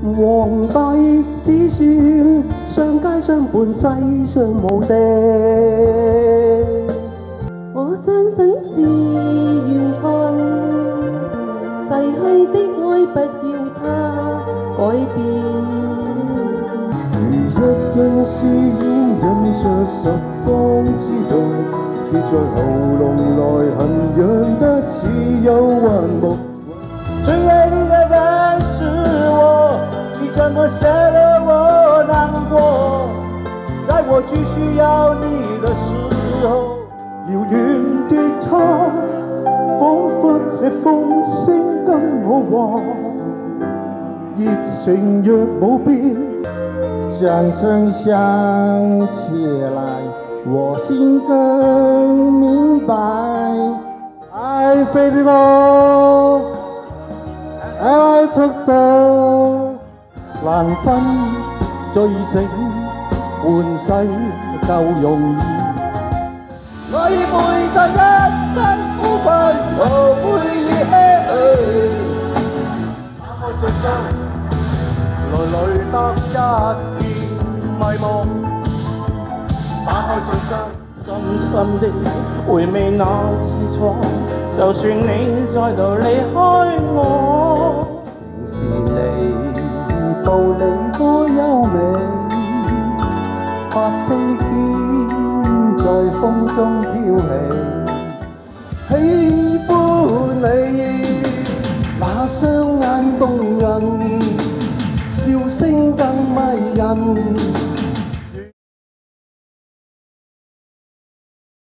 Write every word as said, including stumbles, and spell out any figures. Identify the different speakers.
Speaker 1: 皇帝只算上街相伴，世上无敌。
Speaker 2: 我相信是緣分，逝去的愛不要它改變。
Speaker 1: 如一張詩煙印着十方之愛，結在喉嚨內痕，讓得似有還無。
Speaker 3: 最愛你的人是我，你怎麼捨得我難過？在我最需要你的時候。
Speaker 1: 遙遠的他，彷彿這風聲跟我話，熱情若冇變，
Speaker 4: 相聲想起來，我心更明白。
Speaker 1: I feel it all, I took the 難分醉醒，換世夠容易。
Speaker 3: 我已背上一身苦困，無悔意氣。打開信箱，來來得一片迷茫。打開信箱，深深的回味那次錯。就算你再度離開我，
Speaker 1: 平時離步離多優美，發飛劍在風中飄起。